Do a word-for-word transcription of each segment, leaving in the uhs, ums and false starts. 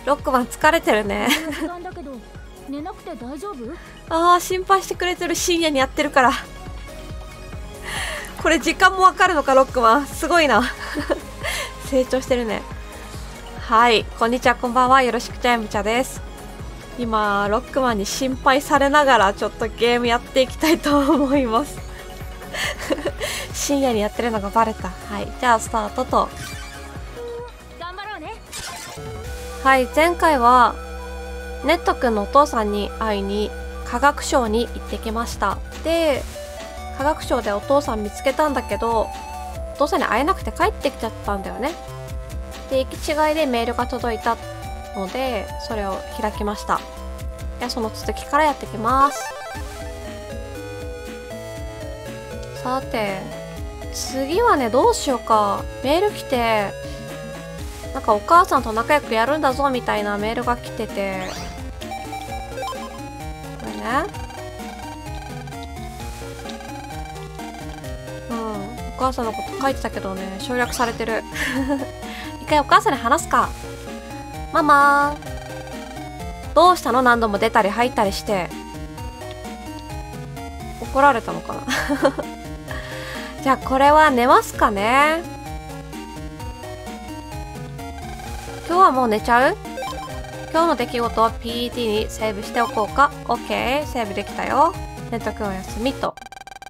ロックマン疲れてるね。 時間だけど寝なくて大丈夫？ ああ、心配してくれてる。深夜にやってるから。これ時間もわかるのか、ロックマン。すごいな。成長してるね。はい、こんにちは、こんばんは。よろしくちゃやむちゃです。今、ロックマンに心配されながらちょっとゲームやっていきたいと思います。深夜にやってるのがバレた。はい、じゃあスタートと。 頑張ろうね。 はい、前回はネットくんのお父さんに会いに科学省に行ってきました。で、科学省でお父さん見つけたんだけど、お父さんに会えなくて帰ってきちゃったんだよね。で、行き違いでメールが届いたので、それを開きました。で、その続きからやっていきます。さて、次はね、どうしようか。メール来て、なんかお母さんと仲良くやるんだぞみたいなメールが来てて、これね。うん、お母さんのこと書いてたけどね、省略されてる。一回お母さんに話すか。ママどうしたの？何度も出たり入ったりして。怒られたのかな。じゃあこれは寝ますかね。今日はもう寝ちゃう？今日の出来事を ピーディー にセーブしておこうか。 OK、 セーブできたよ。ネットくんお休みと。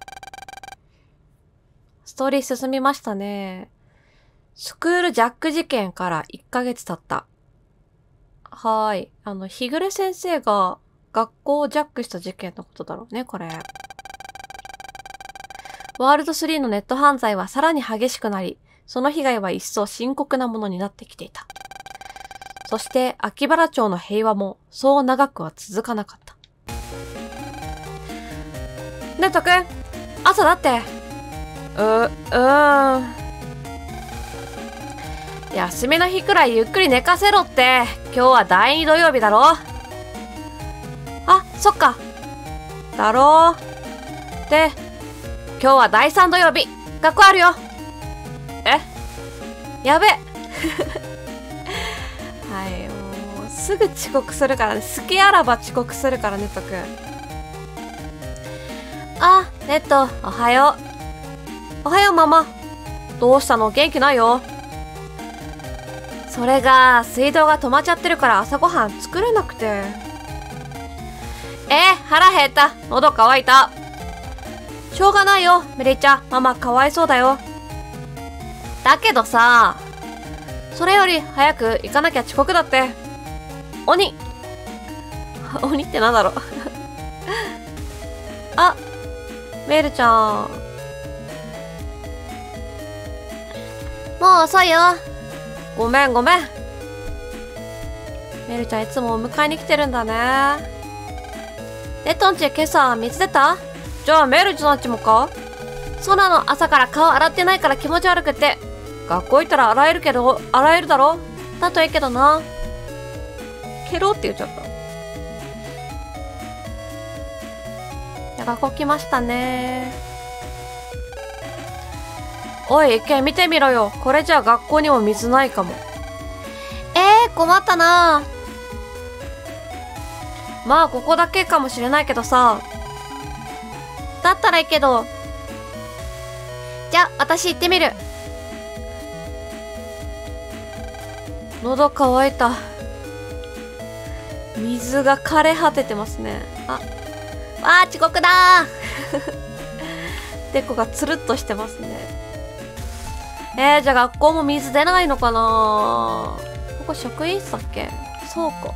ストーリー進みましたね。スクールジャック事件からいっかげつ経った。はーい。あの、日暮先生が学校をジャックした事件のことだろうね、これ。ワールドスリーのネット犯罪はさらに激しくなり、その被害は一層深刻なものになってきていた。そして、秋原町の平和もそう長くは続かなかった。ネットくん、朝だって。う、うーん。休みの日くらいゆっくり寝かせろって。今日はだいに土曜日だろ。あ、そっか。だろう。で、今日はだいさん土曜日。学校あるよ。え？やべ。はい、もうすぐ遅刻するからね。好きあらば遅刻するからネットくん。あ、ネット、おはよう。おはようママ。どうしたの？元気ないよ。それが水道が止まっちゃってるから朝ごはん作れなくて。えー、腹減った。喉乾いた。しょうがないよ、メリちゃん。ママかわいそうだよ。だけどさ、それより早く行かなきゃ遅刻だって。鬼鬼ってなんだろう。あ、メルちゃん。もう遅いよ。ごめんごめん。メルちゃんいつもお迎えに来てるんだね。レトンチ今朝水出た？じゃあメルちゃんちもか？そうなの、朝から顔洗ってないから気持ち悪くて。学校行ったら洗えるけど、洗えるだろ？だといいけどな。ケロって言っちゃった。じゃあ学校来ましたね。おい、一回見てみろよ。これじゃあ学校にも水ないかも。えー、困ったな。まあ、ここだけかもしれないけどさ。だったらいいけど。じゃあ、私行ってみる。喉乾いた。水が枯れ果ててますね。あ、わあ、遅刻だー。デコがつるっとしてますね。えー、じゃあ学校も水出ないのかな。ここ職員室だっけ？倉庫。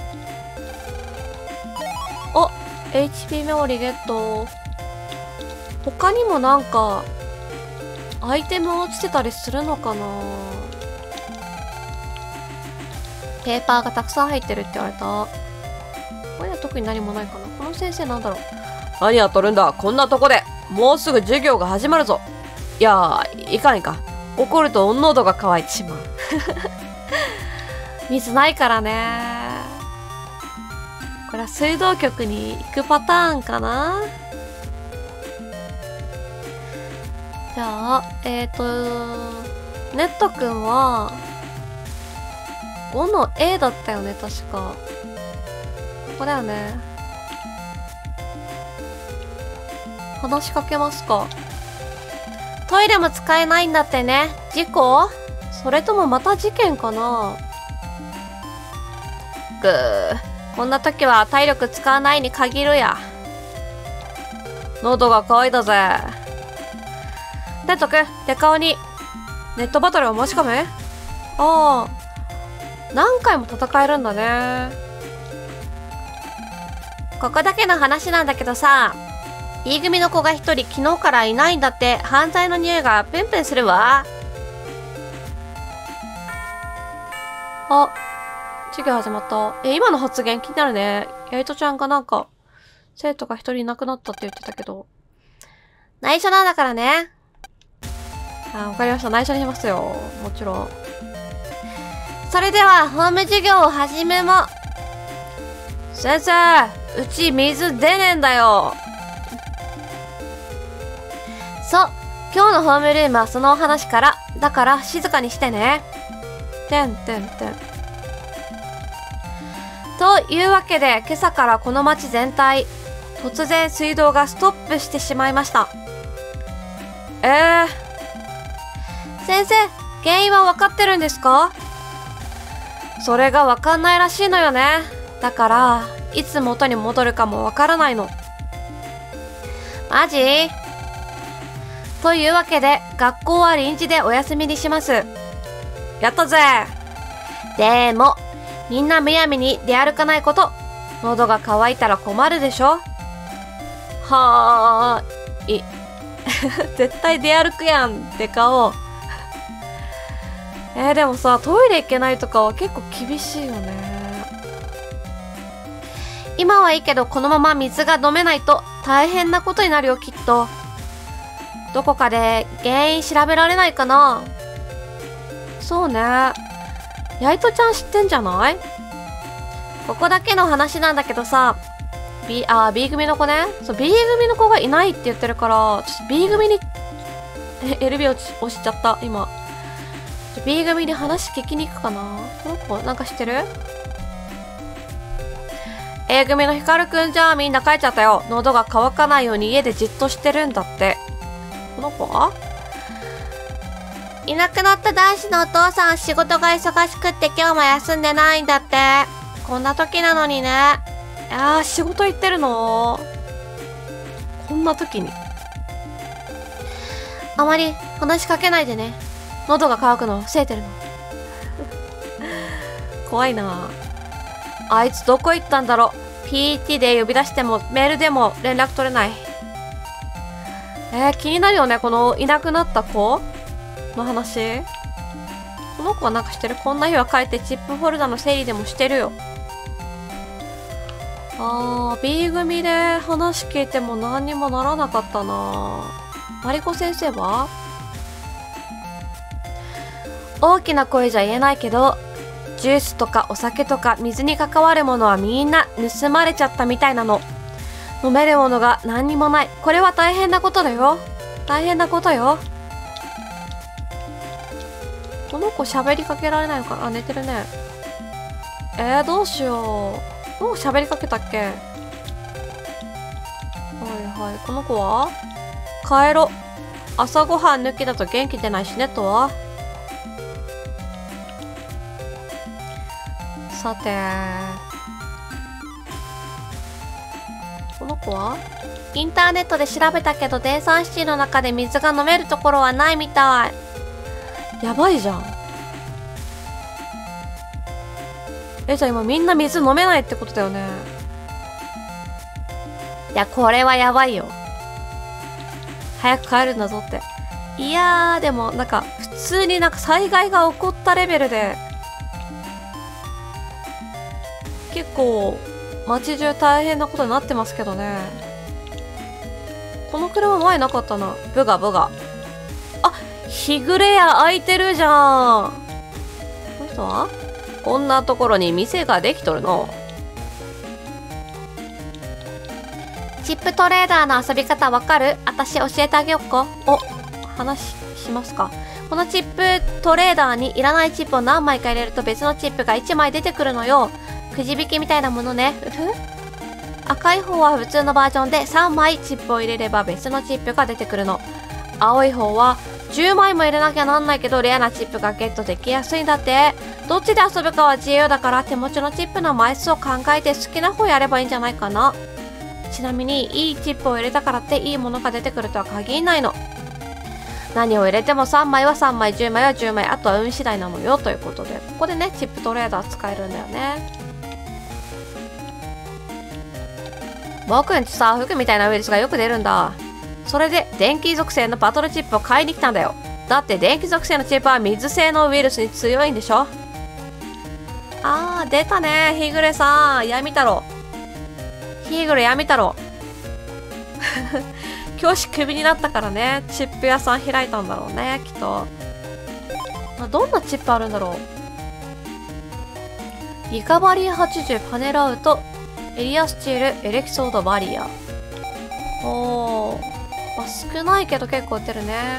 お、エイチピー メモリゲット。他にもなんかアイテム落ちてたりするのかな。ペーパーがたくさん入ってるって言われた。これは特に何もないかな。この先生なんだろう。何やっとるんだ、こんなとこで。もうすぐ授業が始まるぞ。いやー、いかんいかん。怒ると喉が渇いてしまう。水ないからね。これは水道局に行くパターンかな。じゃあ、えっと、ネットくんは、 ごの A だったよね、確か。ここだよね。話しかけますか。トイレも使えないんだってね。事故？それともまた事件かな。ぐー。こんな時は体力使わないに限るや。喉が渇いたぜ。でとく、デカオにネットバトルを申し込む？ああ。何回も戦えるんだね。ここだけの話なんだけどさ、B 組の子が一人昨日からいないんだって。犯罪の匂いがプンプンするわ。あ、授業始まった。え、今の発言気になるね。やいとちゃんがなんか、生徒が一人いなくなったって言ってたけど。内緒なんだからね。あ、わかりました。内緒にしますよ。もちろん。それでは、ホーム授業を始めも。先生、うち水出ねえんだよ。そう、今日のホームルームはそのお話から。だから静かにしてね。てんてんてん。というわけで、今朝からこの町全体、突然水道がストップしてしまいました。えー。先生、原因は分かってるんですか？それが分かんないらしいのよね。だから、いつ元に戻るかも分からないの。マジ？というわけで、学校は臨時でお休みにします。やったぜ！でも、みんなむやみに出歩かないこと。喉が渇いたら困るでしょ？はーい。絶対出歩くやんって顔。えー、でもさ、トイレ行けないとかは結構厳しいよね。今はいいけど、このまま水が飲めないと大変なことになるよ、きっと。どこかで原因調べられないかな？そうね。やいとちゃん知ってんじゃない？ここだけの話なんだけどさ、B、あ、B 組の子ね。そう、B 組の子がいないって言ってるから、ちょっと B 組に、え、エルビー 押し押しちゃった、今。B 組に話聞きに行くかな？この子、なんか知ってる？ A 組のヒカルくんじゃみんな帰っちゃったよ。喉が渇かないように家でじっとしてるんだって。この子はいなくなった男子のお父さん仕事が忙しくって今日も休んでないんだって。こんな時なのにね。あー、仕事行ってるの？こんな時に。あまり話しかけないでね。喉が渇くの防いでるの。怖いな。あいつどこ行ったんだろ。ピーティー で呼び出してもメールでも連絡取れない。えー、気になるよね、このいなくなった子の話。この子はなんかしてる？こんな日は帰ってチップホルダーの整理でもしてるよ。あー、B 組で話聞いても何にもならなかったな。マリコ先生は？大きな声じゃ言えないけど、ジュースとかお酒とか水に関わるものはみんな盗まれちゃったみたいなの。飲めるものが何にもない。これは大変なことだよ。大変なことよ。この子喋りかけられないのかな。あ、寝てるね。えー、どうしよう。もう喋りかけたっけ？はいはい。この子は？帰ろ。朝ごはん抜きだと元気出ないしねとは。さて。この子は？インターネットで調べたけど、デイサンシティの中で水が飲めるところはないみたい。やばいじゃん。え、じゃあ今みんな水飲めないってことだよね。いや、これはやばいよ。早く帰るんだぞって。いやー、でもなんか普通になんか災害が起こったレベルで、結構街中大変なことになってますけどね。この車前なかったな。ブガブガ。あ、日暮れ屋開いてるじゃん。この人は？こんなところに店ができとるの。チップトレーダーの遊び方わかる？私教えてあげよっか。お、話しますか。 このチップトレーダーにいらないチップを何枚か入れると別のチップがいちまい出てくるのよ。くじ引きみたいなものね。うふ。赤い方は普通のバージョンでさんまいチップを入れれば別のチップが出てくるの。青い方はじゅうまいも入れなきゃなんないけどレアなチップがゲットできやすいんだって。どっちで遊ぶかは自由だから手持ちのチップの枚数を考えて好きな方やればいいんじゃないかな。ちなみにいいチップを入れたからっていいものが出てくるとは限らないの。何を入れてもさんまいはさんまい、じゅうまいはじゅうまい、あとは運次第なのよということで、ここでねチップトレーダー使えるんだよね。僕んちさ、服みたいなウイルスがよく出るんだ。それで電気属性のバトルチップを買いに来たんだよ。だって電気属性のチップは水性のウイルスに強いんでしょ。あー出たね、ヒグレさん。闇太郎、ヒグレ闇太郎教師クビになったからね、チップ屋さん開いたんだろうね、きっと。どんなチップあるんだろう。リカバリーはちじゅう、パネルアウト、エリアスチール、エレキソードバリア。おー、まあ、少ないけど結構売ってるね。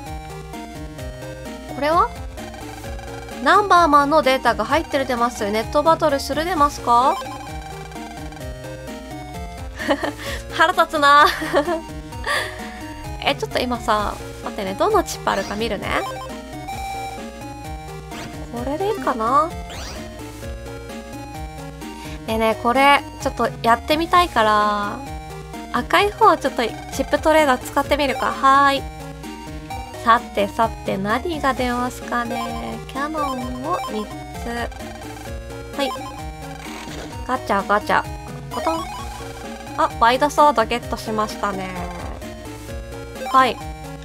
これはナンバーマンのデータが入ってる出ます。ネットバトルする出ますか腹立つなえ、ちょっと今さ、待ってね、どのチップあるか見るね。これでいいかな。でね、これちょっとやってみたいから赤い方ちょっとチップトレーダー使ってみるか。はーい。さてさて何が出ますかね。キャノンをみっつ。はい、ガチャガチャコトン。あ、ワイドソードゲットしましたね。はい、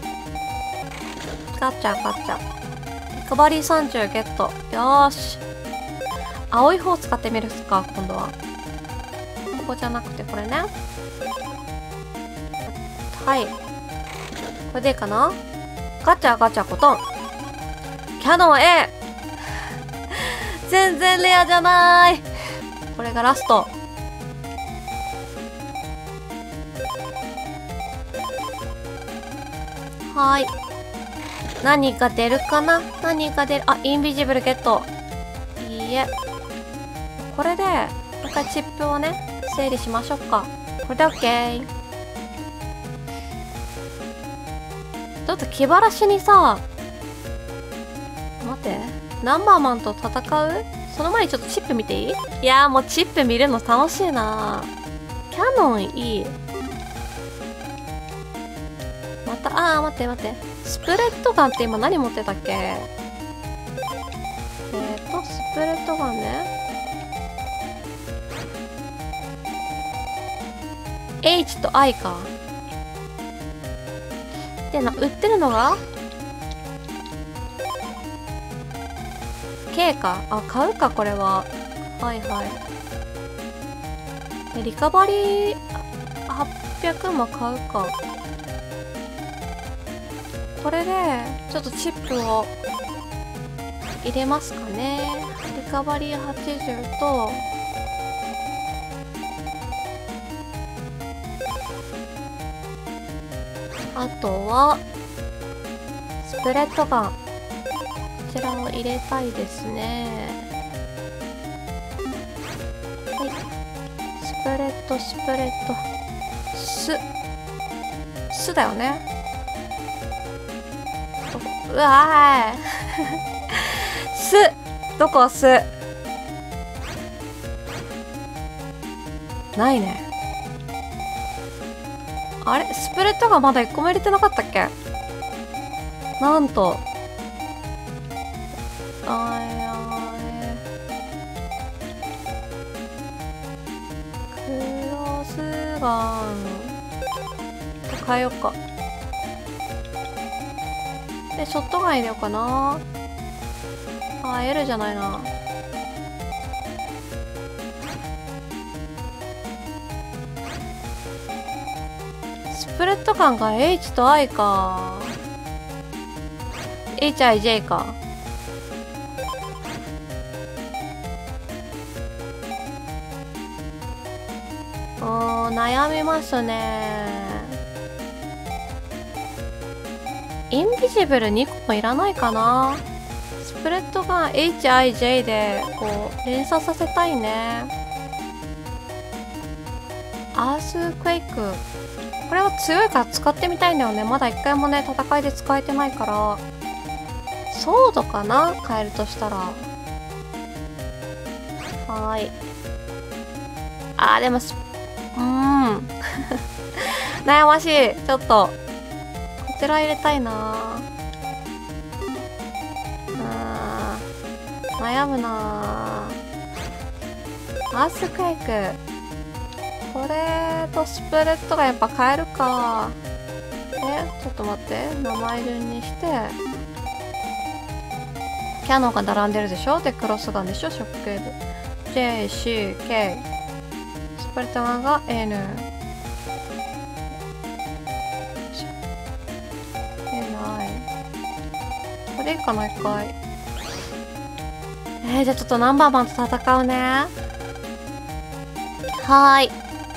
ガチャガチャ、リカバリーさんじゅうゲット。よーし、青い方使ってみるっすか。今度はここじゃなくてこれね。はい、これでいいかな。ガチャガチャコトン。キャノン A 全然レアじゃない。これがラスト。はーい、何が出るかな。何が出る。あ、インビジブルゲット。いいえ、これでもう一回チップをね整理しましょうか。これで OK。 ちょっと気晴らしにさ、待って、ナンバーマンと戦う。その前にちょっとチップ見ていい？いやーもうチップ見るの楽しいな。キャノンいい。また、あー待って待って、スプレッドガンって今何持ってたっけ。えーとスプレッドガンね。H と I か。でな、売ってるのが K か。あ、買うかこれは。はいはい。でリカバリーはっぴゃくも買うか。これでちょっとチップを入れますかね。リカバリーはちじゅうとあとはスプレッドガン、こちらを入れたいですね。はい、スプレッドスプレッドススだよね。うわーす、どこすないね。あれ、スプレッドがまだいっこも入れてなかったっけ。なんとあーやークロスガン変えようか。でショットガン入れようかな。あー L じゃないな。スプレッドガンが H と I か。 エイチアイジェイ か。うーん、悩みますね。 インビジブルにこもいらないかな。スプレッドガン エイチアイジェー でこう連鎖させたいね。アースクエイク、これは強いから使ってみたいんだよね。まだ一回もね戦いで使えてないから。ソードかな、変えるとしたら。はーい。あーでもスうーん悩ましい。ちょっとこちら入れたいな。あー悩むな。アースクエイク、これとスプレッドがやっぱ変えるか。えちょっと待って、名前順にしてキャノンが並んでるでしょ。でクロスガンでしょ。ショックウェーブ ジェイシーケー、 スプレッドガンが エヌ これいいかな。一回えー、じゃあちょっとナンバーマンと戦うね。はーい。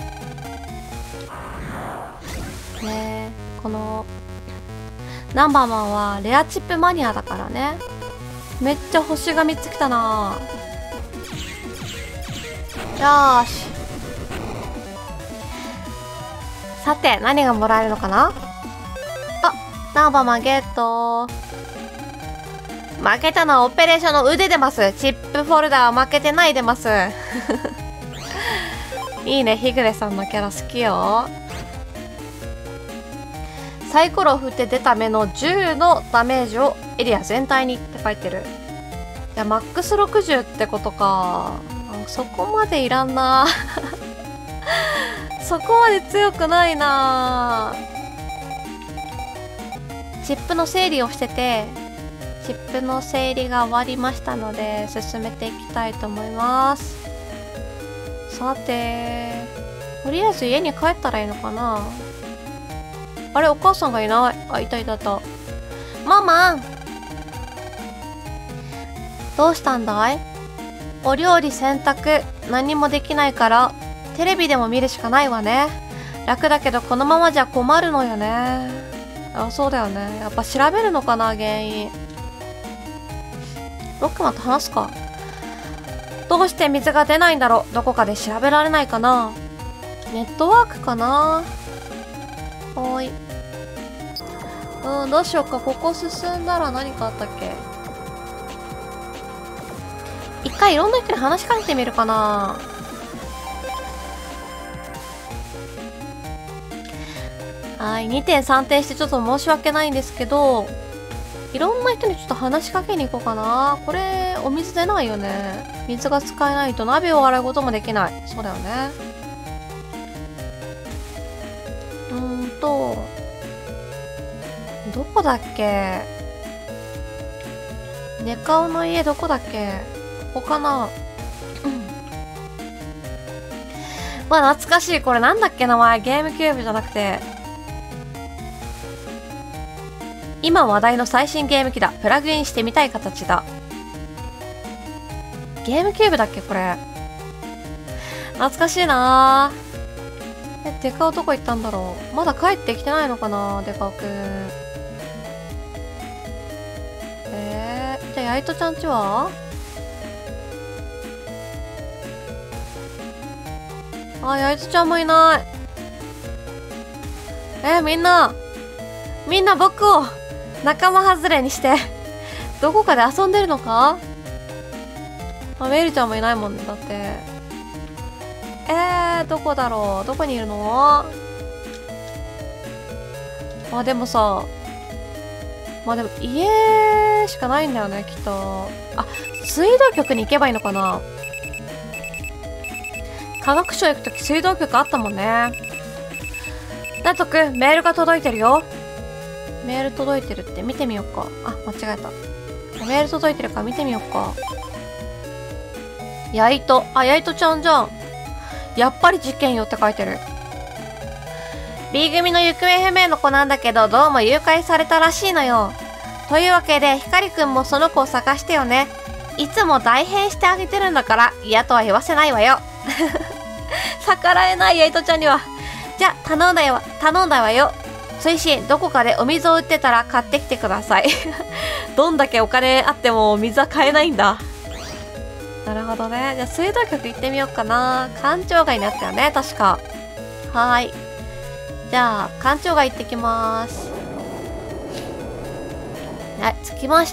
ねえ、このナンバーマンはレアチップマニアだからね。めっちゃ星がみっつきたな。よーし。さて何がもらえるのかな。あ、ナンバーマンゲット。負けたのはオペレーションの腕出ます。チップフォルダーは負けてない出ますいいね、ヒグレさんのキャラ好きよ。サイコロを振って出た目のじゅうのダメージをエリア全体にって書いてる。いやマックスろくじゅうってことか。そこまでいらんなそこまで強くないな。チップの整理をしてて、チップの整理が終わりましたので進めていきたいと思います。さてとりあえず家に帰ったらいいのかな。あれお母さんがいない。あ、いたいたいた。ママどうしたんだい。お料理洗濯何もできないからテレビでも見るしかないわね。楽だけどこのままじゃ困るのよね。あ、そうだよね。やっぱ調べるのかな原因。ロックマンと話すか。どうして水が出ないんだろう。どこかで調べられないかな。ネットワークかな。はーい。うん、どうしようか。ここ進んだら何かあったっけ。一回いろんな人に話しかけてみるかな。はい、にてんさんてんしてちょっと申し訳ないんですけど、いろんな人にちょっと話しかけに行こうかな。これお水出ないよね。水が使えないと鍋を洗うこともできない。そうだよね。うーんとどこだっけ。ネカオの家どこだっけ。ここかな。うんまあ懐かしい。これなんだっけ名前。ゲームキューブじゃなくて、今話題の最新ゲーム機だ。プラグインしてみたい形だ。ゲームキューブだっけこれ。懐かしいなー。え、デカオどこ行ったんだろう。まだ帰ってきてないのかなデカオくん。えー、じゃあヤイトちゃんちは。あ、ヤイトちゃんもいない。えー、みんなみんな僕を仲間外れにしてどこかで遊んでるのか。あ、メイルちゃんもいないもんね。だってえー、どこだろう。どこにいるの。あ、でもさ、まあでも家しかないんだよねきっと。あ、水道局に行けばいいのかな。科学省行くとき水道局あったもんね。なとくメールが届いてるよ。メール届いてるって見てみようか。あ、間違えた。メール届いてるから見てみようか。ヤイト。あ、ヤイトちゃんじゃん。やっぱり事件よって書いてる。B 組の行方不明の子なんだけど、どうも誘拐されたらしいのよ。というわけで、ヒカリくんもその子を探してよね。いつも代返してあげてるんだから、嫌とは言わせないわよ。逆らえないヤイトちゃんには。じゃ、頼んだよ、頼んだわよ。 推進、どこかでお水を売ってたら買ってきてください。どんだけお金あっても水は買えないんだ。なるほどね。じゃあ水道局行ってみようかな。官庁街にあったよね、確か。はーい。じゃあ、官庁街行ってきまーす。はい、着きました。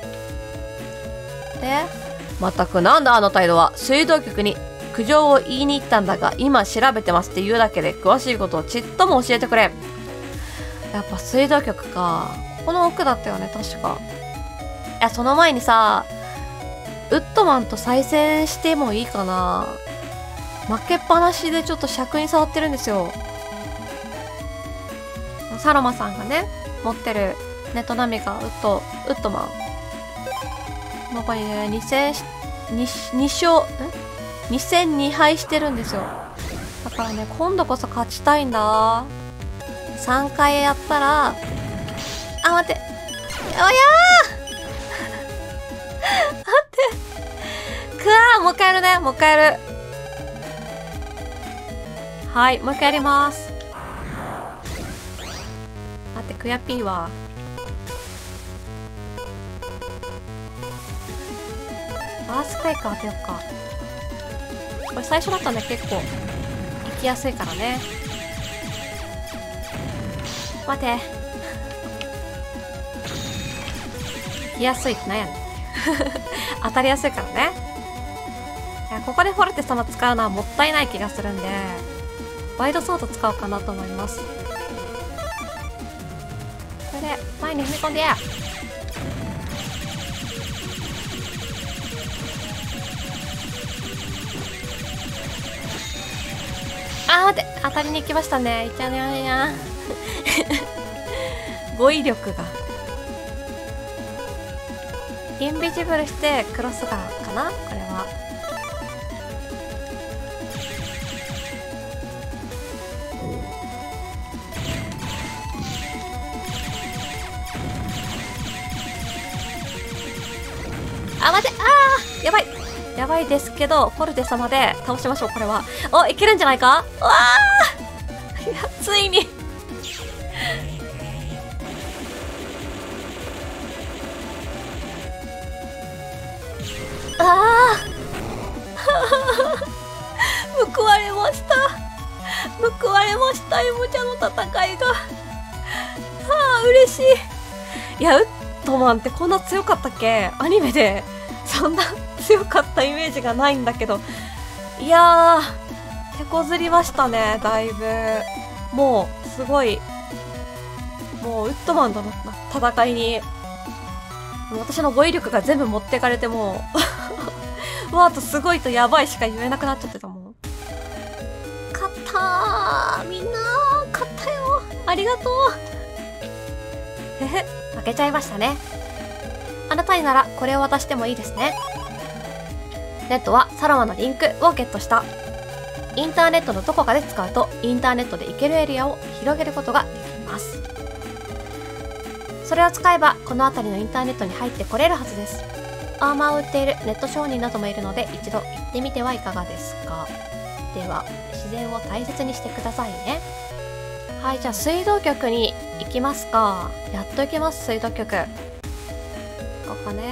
で、まったくなんだあの態度は。水道局に苦情を言いに行ったんだが、今調べてますって言うだけで詳しいことをちっとも教えてくれん。やっぱ水道局か。ここの奥だったよね、確か。いや、その前にさ、ウッドマンと再戦してもいいかな。負けっぱなしでちょっと尺に触ってるんですよ。サロマさんがね、持ってるネットナミがウッド、ウッドマン。ここにね、に戦、に、に勝、ん ?に 戦に敗してるんですよ。だからね、今度こそ勝ちたいんだ。さんかいやったら、あ、待って。おやー待って。くわー、もう一回やるね。もう一回やる。はい、もう一回やります。待って、クヤピーは。バースカイカー当てよっか。これ最初だったね、結構。行きやすいからね。待て。行きやすいってなんやねん。当たりやすいからね。いや、ここでフォルテ様使うのはもったいない気がするんで、ワイドソード使おうかなと思います。これで、前に踏み込んでや。あー待って、当たりに行きましたね。いっちゃうねや。語彙力が。インビジブルしてクロスガーかなこれは。あ、待って、あーやばいやばいですけど、フォルテ様で倒しましょう、これは。お、いけるんじゃないか。うわーいや、ついにああ報われました。報われました、エモちゃんの戦いが。はあ、嬉しい。いや、ウッドマンってこんな強かったっけ？アニメでそんな強かったイメージがないんだけど。いやー、手こずりましたね、だいぶ。もう、すごい。もう、ウッドマンとの戦いに、私の語彙力が全部持ってかれてもう、わーとすごいとやばいしか言えなくなっちゃってたもん。勝ったー、みんなー、勝ったよ、ありがとう。へへ、負けちゃいましたね。あなたにならこれを渡してもいいですね。ネットはサロマのリンクをゲットした。インターネットのどこかで使うと、インターネットで行けるエリアを広げることができます。それを使えばこの辺りのインターネットに入ってこれるはずです。アーマーを売っているネット商人などもいるので、一度行ってみてはいかがですか。では、自然を大切にしてくださいね。はい、じゃあ水道局に行きますか。やっと行けます、水道局。ここね。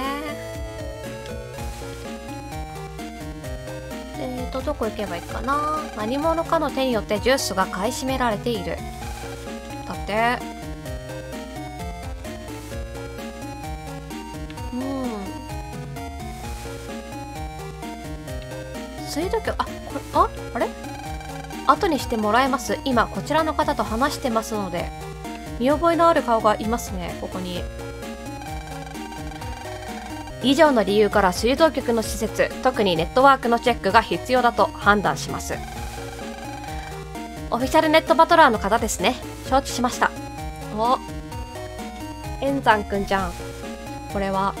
えーと、どこ行けばいいかな。何者かの手によってジュースが買い占められている。だって。うん。水道局、あ、これ、あ、あれ後にしてもらえます。今、こちらの方と話してますので。見覚えのある顔がいますね、ここに。以上の理由から水道局の施設、特にネットワークのチェックが必要だと判断します。オフィシャルネットバトラーの方ですね。承知しました。お、円山くんじゃん。これは。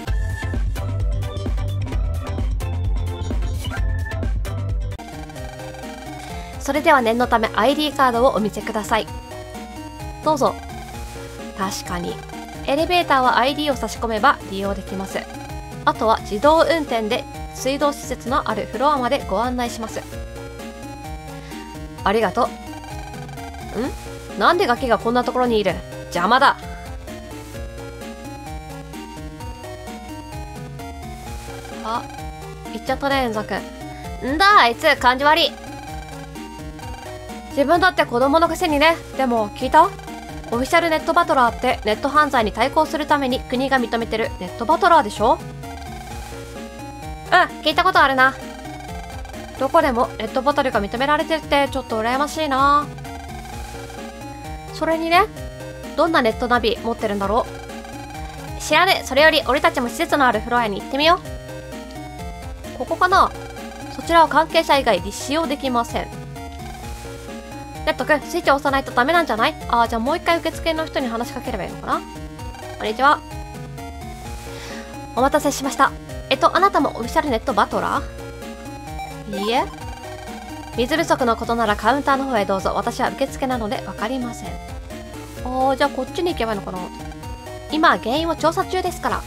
それでは念のため アイディー カードをお見せください。どうぞ。確かに。エレベーターは アイディー を差し込めば利用できます。あとは自動運転で水道施設のあるフロアまでご案内します。ありがとう。 ん？なんでガキがこんなところにいる？邪魔だ。あ、言っちゃったね、エンザ君。んだあいつ、感じ悪い。自分だって子供のくせにね。でも、聞いた？オフィシャルネットバトラーってネット犯罪に対抗するために国が認めてるネットバトラーでしょ？うん、聞いたことあるな。どこでもネットバトルが認められてるってちょっと羨ましいな。それにね、どんなネットナビ持ってるんだろう？知らねえ。それより俺たちも施設のあるフロアに行ってみよう。ここかな？そちらは関係者以外に使用できません。ネットくん、スイッチを押さないとダメなんじゃない？ああ、じゃあもう一回受付の人に話しかければいいのかな？こんにちは。お待たせしました。えっと、あなたもオフィシャルネットバトラー？いいえ。水不足のことならカウンターの方へどうぞ。私は受付なのでわかりません。ああ、じゃあこっちに行けばいいのかな？今、原因を調査中ですから。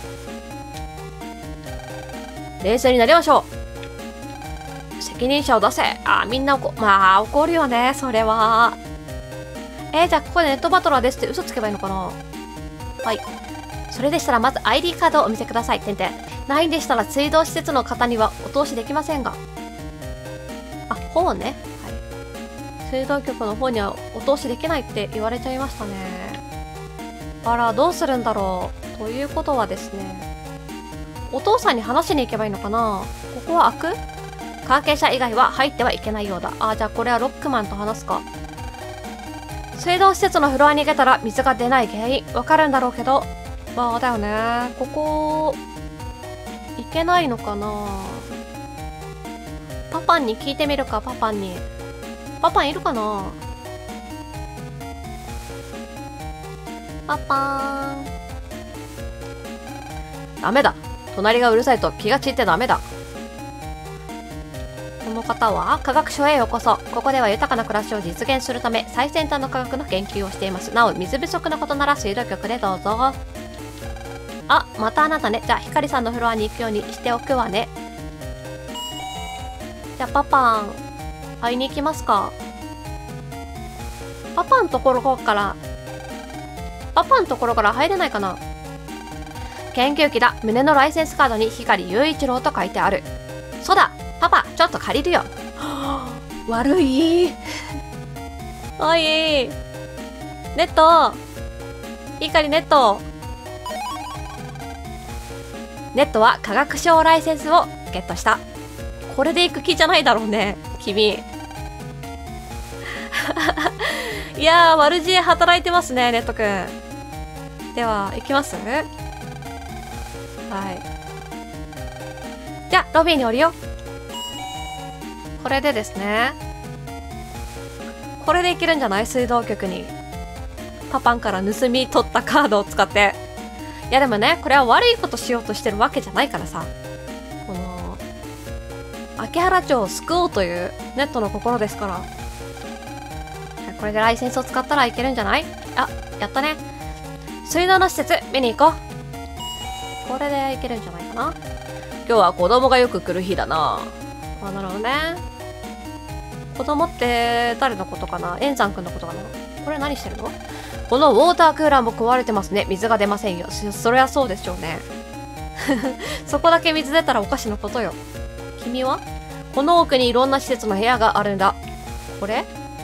冷静になりましょう。責任者を出せ。あ、みんな怒、まあ、怒るよね、それは。えー、じゃあここでネットバトラーですって嘘つけばいいのかな？はい。それでしたらまず アイディー カードをお見せください。てんてん。ないんでしたら水道施設の方にはお通しできませんが。あ、方ね。はい。水道局の方にはお通しできないって言われちゃいましたね。あら、どうするんだろう。ということはですね。お父さんに話しに行けばいいのかな？ここは開く？関係者以外は入ってはいけないようだ。あ、じゃあこれはロックマンと話すか。水道施設のフロアに行けたら水が出ない原因わかるんだろうけど、まあだよね。ここ行けないのかな？パパンに聞いてみるか。パパンに。パパンいるかな？パパーン。ダメだ。隣がうるさいと気が散ってダメだ。この方は科学省へようこそ。ここでは豊かな暮らしを実現するため最先端の科学の研究をしています。なお水不足のことなら水道局でどうぞ。あ、またあなたね。じゃあひかりさんのフロアに行くようにしておくわね。じゃあパパン会いに行きますか。パパンところからパパンところから入れないかな。研究機だ。胸のライセンスカードに光雄一郎と書いてある。そうだ、パパちょっと借りるよ。悪い。おいネット、光ネット。ネットは科学省ライセンスをゲットした。これで行く気じゃないだろうね君。いやー、悪知恵働いてますねネットくん。では行きます。はい。じゃあロビーに降りよう。これでですね。これでいけるんじゃない？水道局に。パパンから盗み取ったカードを使って。いやでもね、これは悪いことしようとしてるわけじゃないからさ。この、秋原町を救おうというネットの心ですから。これでライセンスを使ったらいけるんじゃない？あ、やったね。水道の施設見に行こう。これでいけるんじゃないかな。今日は子供がよく来る日だな。あ、なるほどね。子供って誰のことかな？エンザン君のことかな？これ何してるの？このウォータークーラーも壊れてますね。水が出ませんよ。そ、そりゃそうでしょうね。そこだけ水出たらおかしなことよ。君は？この奥にいろんな施設の部屋があるんだ。これ？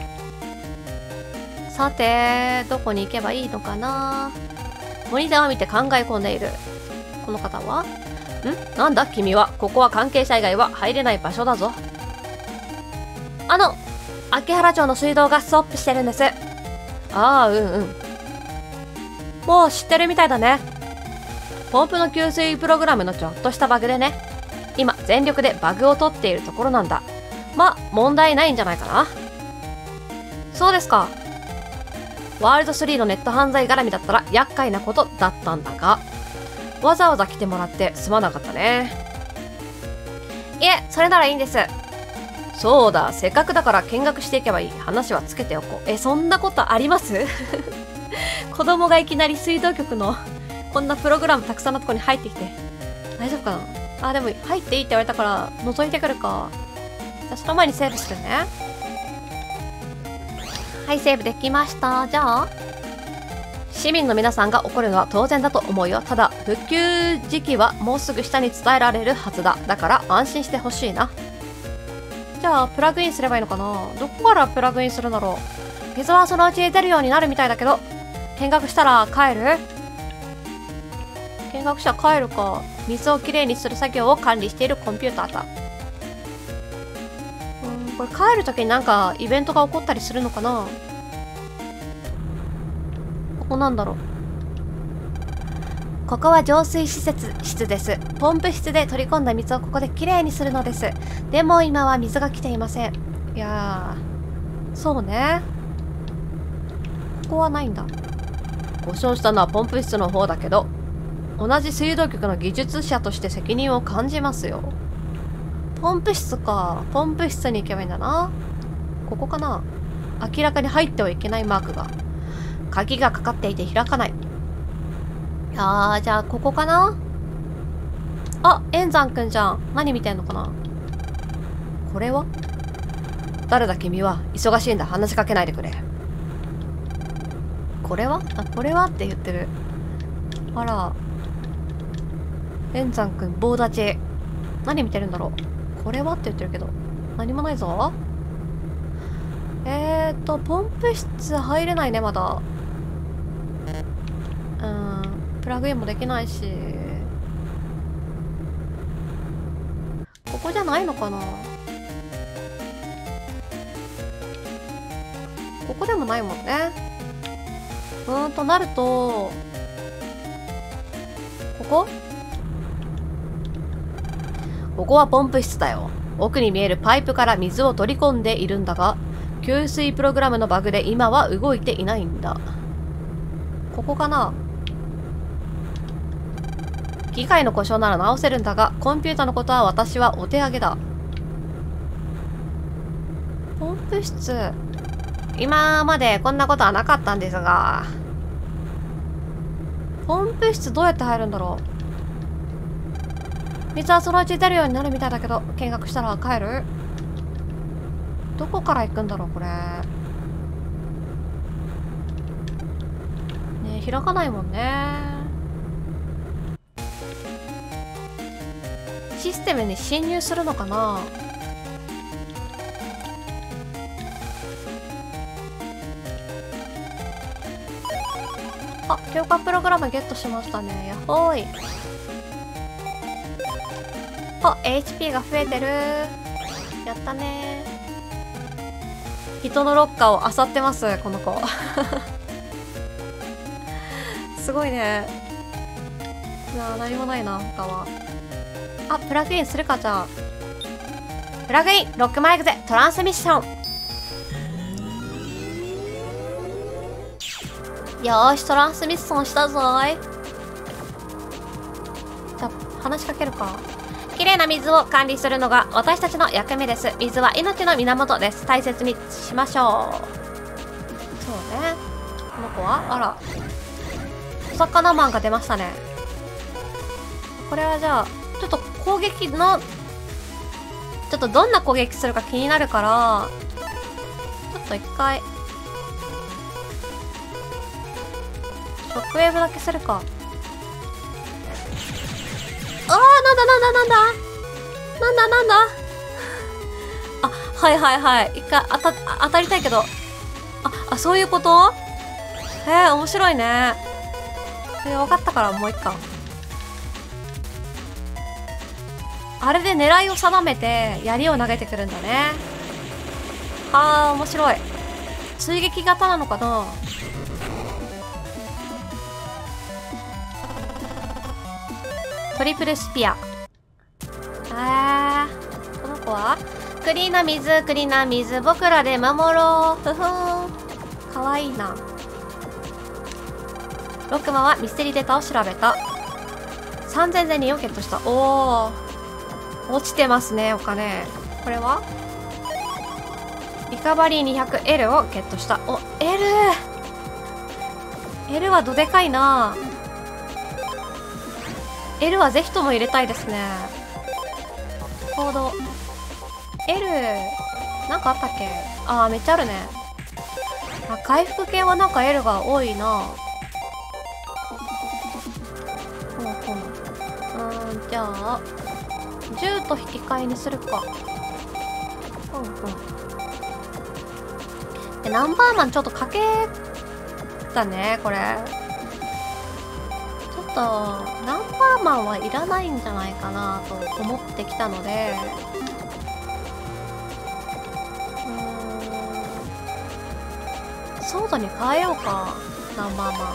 さて、どこに行けばいいのかな？モニターを見て考え込んでいる。この方は？ん？なんだ君は。ここは関係者以外は入れない場所だぞ。あの、秋原町の水道がストップしてるんです。ああ、うんうん。もう知ってるみたいだね。ポンプの給水プログラムのちょっとしたバグでね。今、全力でバグを取っているところなんだ。まあ、問題ないんじゃないかな。そうですか。ワールドスリーのネット犯罪絡みだったら厄介なことだったんだが。わざわざ来てもらってすまなかったね。いえ、それならいいんです。そうだ、せっかくだから見学していけばいい。話はつけておこう。え、そんなことあります？子供がいきなり水道局のこんなプログラムたくさんのとこに入ってきて大丈夫かな。あ、でも入っていいって言われたから覗いてくるか。じゃあその前にセーブするね。 はい、セーブできました。じゃあ市民の皆さんが怒るのは当然だと思うよ。ただ復旧時期はもうすぐ下に伝えられるはずだ。だから安心してほしいな。じゃあプラグインすればいいのかな。どこからプラグインするんだろう。水はそのうち出るようになるみたいだけど、見学したら帰る？見学したら帰るか。水をきれいにする作業を管理しているコンピューターだ。うん、これ帰るときになんかイベントが起こったりするのかな。ここなんだろう。ここは浄水施設室です。ポンプ室で取り込んだ水をここできれいにするのです。でも今は水が来ていません。いやー、そうね。ここはないんだ。故障したのはポンプ室の方だけど、同じ水道局の技術者として責任を感じますよ。ポンプ室か。ポンプ室に行けばいいんだな。ここかな。明らかに入ってはいけないマークが。鍵がかかっていて開かない。あー、じゃあここかな。あ、円山くんじゃん。何見てんのかな。これは誰だ君は。忙しいんだ。話しかけないでくれ。これはあ、これはって言ってる。あら。円山くん棒立ち。何見てるんだろう。これはって言ってるけど何もないぞ。えーとポンプ室入れないねまだ。うん、プラグインもできないし、ここじゃないのかな。ここでもないもんね。うーんとなるとここここはポンプ室だよ。奥に見えるパイプから水を取り込んでいるんだが、給水プログラムのバグで今は動いていないんだ。ここかな。機械の故障なら直せるんだが、コンピューターのことは私はお手上げだ。ポンプ室。今までこんなことはなかったんですが。ポンプ室どうやって入るんだろう。水はそのうち出るようになるみたいだけど、見学したら帰る？どこから行くんだろうこれ。ねえ、開かないもんね。システムに侵入するのかな。あ、強化プログラムゲットしましたね。やっほーい。あ、エイチピー が増えてる。やったね。人のロッカーを漁ってますこの子。すごいね。いやー、何もないな他は。あ、プラグインするか。じゃあプラグインロックマイクゼトランスミッション。よーし、トランスミッションしたぞーい。じゃあ話しかけるか。きれいな水を管理するのが私たちの役目です。水は命の源です。大切にしましょう。そうね。この子はあら、お魚マンが出ましたね。これはじゃあちょっと攻撃のちょっとどんな攻撃するか気になるから、ちょっと一回ショックウェーブだけするか。あー、なんだなんだなんだなんだなんだ。あ、はいはいはい。一回当た当たりたいけど、ああ、そういうこと。へえ、面白いね。えー、分かったからもう一回。あれで狙いを定めて槍を投げてくるんだね。はあ、面白い。追撃型なのかな。トリプルスピア。あー、この子はクリーンな水、クリーンな水、僕らで守ろう。ふふん、かわいいな。ロックマンはミステリーデータを調べた。さんぜんゼニーをゲットした。おー、落ちてますねお金。これはリカバリー にひゃくエル をゲットした。お、 L L はどでかいな。L はぜひとも入れたいですね。コード L なんかあったっけ。あー、めっちゃあるね。 あ、回復系はなんか L が多いな。ほうほう。うーん、じゃあじゅうと引き換えにするか。ほうほう。でナンバーマンちょっとかけたねこれ。ちょっとナンバーマンはいらないんじゃないかなと思ってきたので、うーん、ソードに変えようか。ナンバーマン。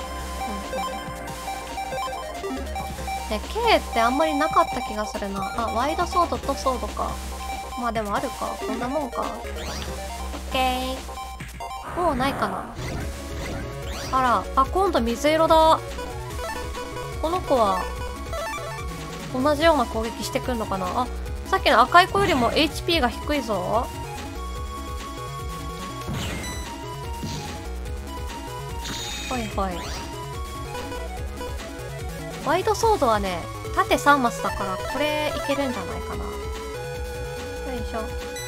うんうん、で K ってあんまりなかった気がするな。あ、ワイドソードとソードか。まあでもあるか。こんなもんか。オッケー。もうないかな。あら、あ、今度水色だ。この子は同じような攻撃してくんのかな。あ、さっきの赤い子よりも エイチピー が低いぞ。ほいほい。ワイドソードはね、縦さんマスだからこれいけるんじゃないかな。よいしょ。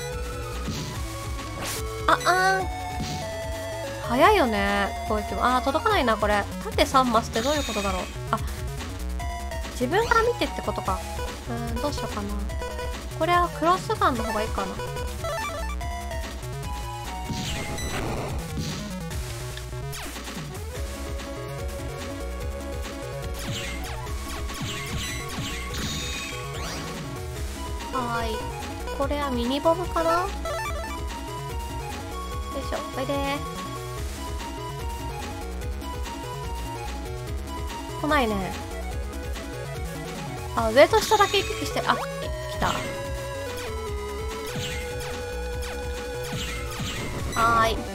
あ、あーん。早いよね攻撃も。あー、届かないなこれ。縦さんマスってどういうことだろう。あ、自分から見てってことか。うーん、どうしようかな。これはクロスガンの方がいいかな。はーい。これはミニボムかな。よいしょ、おいでー。来ないね。あ、上と下だけ行き来してる。あ、来た。はーい。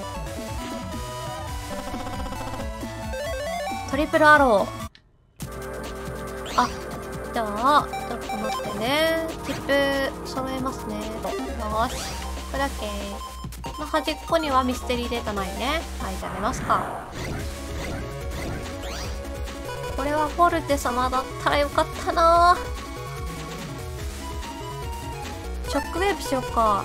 トリプルアロー。あ、じゃあ、ちょっと待ってね。チップ揃えますね。よーし。これだけ。の端っこにはミステリーデータないね。はい、じゃあ出ますか。これはフォルテ様だったらよかったな。ショックウェーブしようか。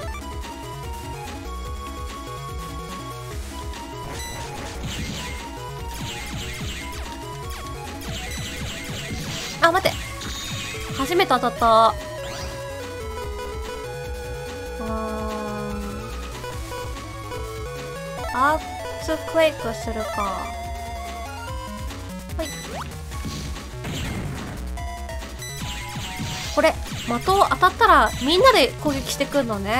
あ、待って。初めて当たった。うーん。アーツクエイクするか。はい。これ、的当たったらみんなで攻撃してくんのね。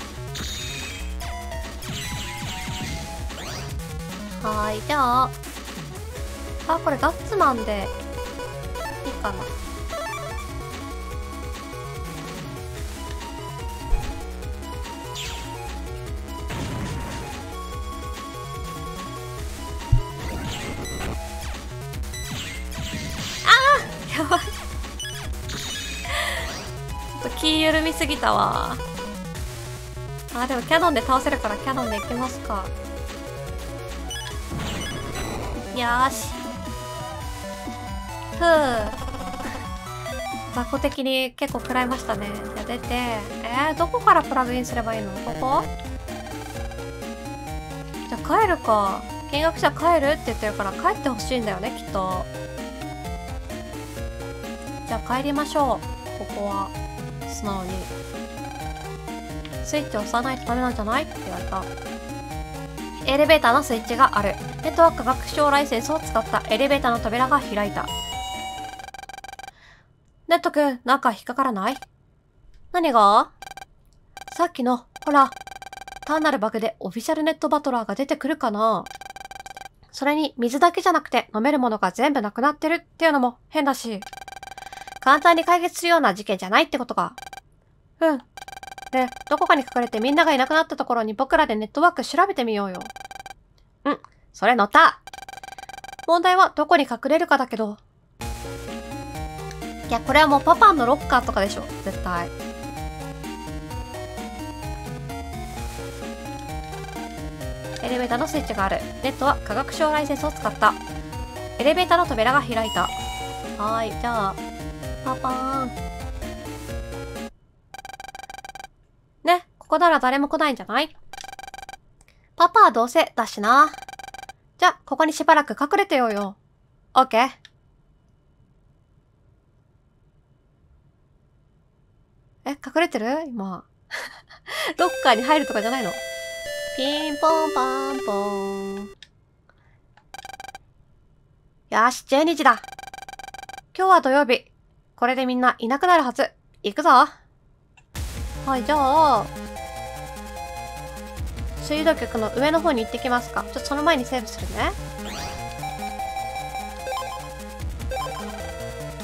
はーい、じゃあ。あ、これガッツマンでいいかな。やばい。ちょっと気緩みすぎたわ。あ、でもキャノンで倒せるからキャノンでいきますか。よーし。ふう。雑魚的に結構食らいましたね。じゃあ出て。えー、どこからプラグインすればいいの？ここ？じゃあ帰るか。見学者帰るって言ってるから帰ってほしいんだよね、きっと。じゃあ帰りましょう。ここは素直にスイッチを押さないとダメなんじゃないって言われた。エレベーターのスイッチがある。ネットワーク学習ライセンスを使ったエレベーターの扉が開いた。ネットくん、なんか引っかからない？何が？さっきの、ほら、単なるバグでオフィシャルネットバトラーが出てくるかな？それに水だけじゃなくて飲めるものが全部なくなってるっていうのも変だし。簡単に解決するような事件じゃないってことか。うん。で、どこかに隠れてみんながいなくなったところに僕らでネットワーク調べてみようよ。うん。それ乗った。問題はどこに隠れるかだけど。いや、これはもうパパンのロッカーとかでしょ。絶対。エレベーターのスイッチがある。ネットは科学省ライセンスを使った。エレベーターの扉が開いた。はーい。じゃあ。パパーン。ね、ここなら誰も来ないんじゃない？ パパはどうせだしな。じゃ、ここにしばらく隠れてようよ。オッケー。え、隠れてる今。ロッカーに入るとかじゃないの？ピンポンパンポン。よし、じゅうにじだ。今日は土曜日。これでみんないなくなるはず。行くぞ。はい、じゃあ、水道局の上の方に行ってきますか。ちょっとその前にセーブするね。